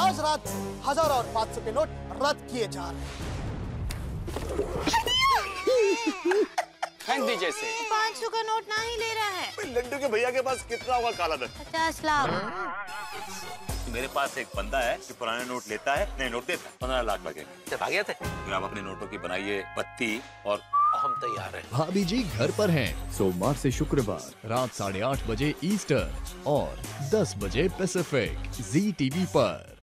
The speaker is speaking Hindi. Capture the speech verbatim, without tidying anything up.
आज रात हजार और पाँच सौ के नोट रद्द किए जा रहे हैं। फेंक दीजिए इसे। पाँच सौ का नोट ना ही ले रहा है। लड्डू के भैया के पास कितना होगा काला धन? पचास लाख। मेरे पास एक बंदा है जो पुराने नोट लेता है, नहीं नोट देता है। पंद्रह लाख लगेंगे। जब आ गए थे फिर आप अपने नोटों की बनाइए पत्ती और हम तैयार हैं। भाभी जी घर पर हैं सोमवार से शुक्रवार रात साढ़े आठ बजे ईस्टर्न और दस बजे पैसिफिक जी टीवी पर।